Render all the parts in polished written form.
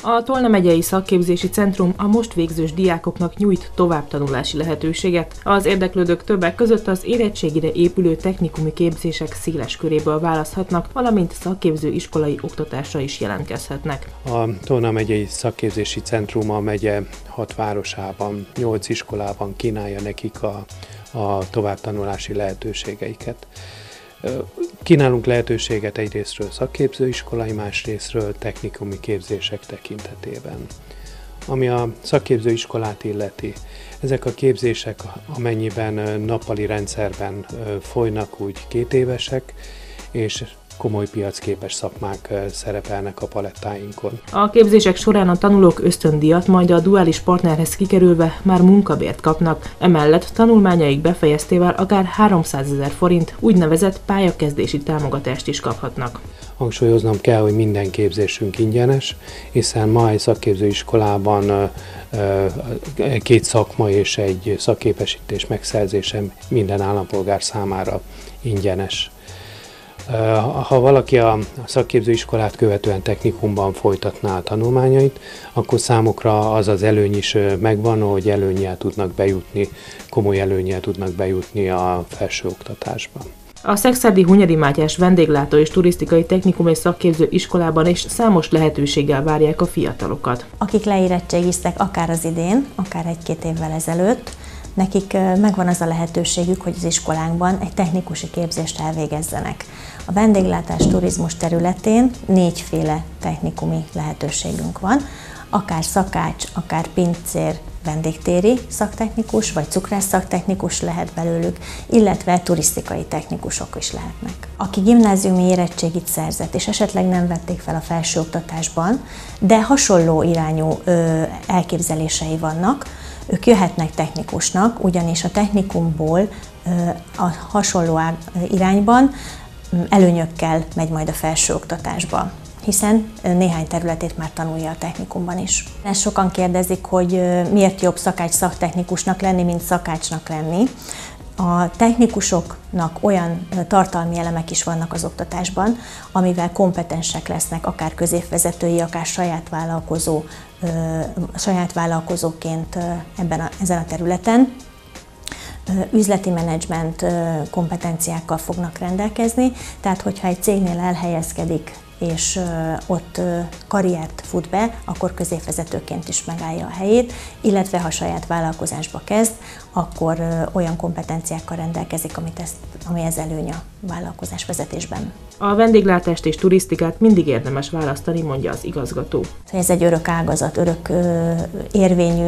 A Tolna megyei szakképzési centrum a most végzős diákoknak nyújt továbbtanulási lehetőséget. Az érdeklődők többek között az érettségire épülő technikumi képzések széles köréből választhatnak, valamint szakképző iskolai oktatásra is jelentkezhetnek. A Tolna megyei szakképzési centrum a megye 6 városában, 8 iskolában kínálja nekik a továbbtanulási lehetőségeiket. Kínálunk lehetőséget egyrésztről szakképzőiskolai, másrésztről technikumi képzések tekintetében. Ami a szakképzőiskolát illeti, ezek a képzések amennyiben nappali rendszerben folynak, úgy 2 évesek, és komoly piacképes szakmák szerepelnek a palettáinkon. A képzések során a tanulók ösztöndíjat, majd a duális partnerhez kikerülve már munkabért kapnak, emellett tanulmányaik befejeztével akár 300 000 forint úgynevezett pályakezdési támogatást is kaphatnak. Hangsúlyoznom kell, hogy minden képzésünk ingyenes, hiszen ma egy szakképzőiskolában 2 szakma és egy szakképesítés megszerzése minden állampolgár számára ingyenes. Ha valaki a szakképzőiskolát követően technikumban folytatná a tanulmányait, akkor számukra az az előny is megvan, hogy előnnyel tudnak bejutni, komoly előnnyel tudnak bejutni a felsőoktatásba. A Szekszárdi Hunyadi Mátyás vendéglátó és turisztikai technikum és szakképző iskolában is számos lehetőséggel várják a fiatalokat. Akik leérettségiztek akár az idén, akár 1-2 évvel ezelőtt, nekik megvan az a lehetőségük, hogy az iskolánkban egy technikusi képzést elvégezzenek. A vendéglátás turizmus területén 4 féle technikumi lehetőségünk van, akár szakács, akár pincér, vendégtéri szaktechnikus vagy cukrász szaktechnikus lehet belőlük, illetve turisztikai technikusok is lehetnek. Aki gimnáziumi érettségit szerzett és esetleg nem vették fel a felsőoktatásban, de hasonló irányú elképzelései vannak, ők jöhetnek technikusnak, ugyanis a technikumból a hasonló irányban előnyökkel megy majd a felsőoktatásba, hiszen néhány területét már tanulja a technikumban is. Ezt sokan kérdezik, hogy miért jobb szakács szaktechnikusnak lenni, mint szakácsnak lenni. A technikusoknak olyan tartalmi elemek is vannak az oktatásban, amivel kompetensek lesznek, akár középvezetői, akár saját vállalkozóként ezen a területen. Üzleti menedzsment kompetenciákkal fognak rendelkezni, tehát hogyha egy cégnél elhelyezkedik és ott karriert fut be, akkor középvezetőként is megállja a helyét, illetve ha saját vállalkozásba kezd, akkor olyan kompetenciákkal rendelkezik, ami ez előny a vállalkozásvezetésben. A vendéglátást és turisztikát mindig érdemes választani, mondja az igazgató. Ez egy örök ágazat, örök érvényű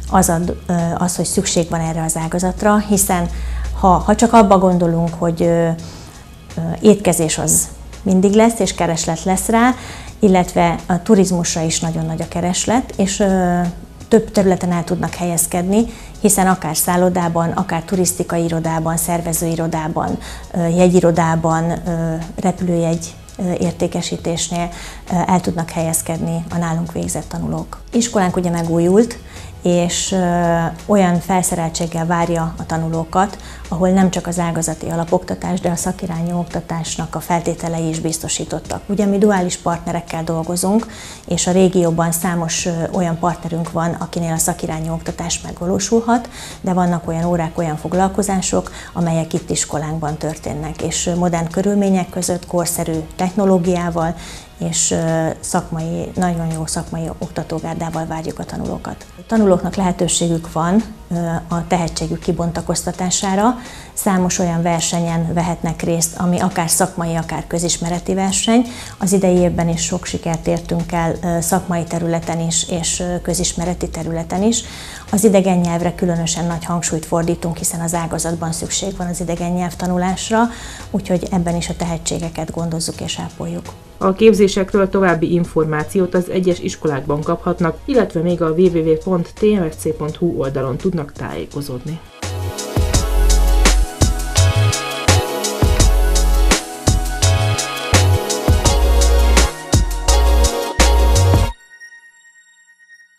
az, hogy szükség van erre az ágazatra, hiszen ha csak abba gondolunk, hogy étkezés az mindig lesz, és kereslet lesz rá, illetve a turizmusra is nagyon nagy a kereslet, és több területen el tudnak helyezkedni, hiszen akár szállodában, akár turisztikai irodában, szervezőirodában, jegyirodában, repülőjegy értékesítésnél el tudnak helyezkedni a nálunk végzett tanulók. Iskolánk ugye megújult, és olyan felszereltséggel várja a tanulókat, ahol nem csak az ágazati alapoktatás, de a szakirányú oktatásnak a feltételei is biztosítottak. Ugye mi duális partnerekkel dolgozunk, és a régióban számos olyan partnerünk van, akinél a szakirányú oktatás megvalósulhat, de vannak olyan órák, olyan foglalkozások, amelyek itt iskolánkban történnek, és modern körülmények között, korszerű technológiával, és nagyon jó szakmai oktatógárdával várjuk a tanulókat. A tanulóknak lehetőségük van a tehetségük kibontakoztatására, számos olyan versenyen vehetnek részt, ami akár szakmai, akár közismereti verseny. Az idei évben is sok sikert értünk el szakmai területen is, és közismereti területen is. Az idegen nyelvre különösen nagy hangsúlyt fordítunk, hiszen az ágazatban szükség van az idegen nyelv tanulásra, úgyhogy ebben is a tehetségeket gondozzuk és ápoljuk. A képzésekről további információt az egyes iskolákban kaphatnak, illetve még a www.tmfc.hu oldalon tudnak tájékozódni.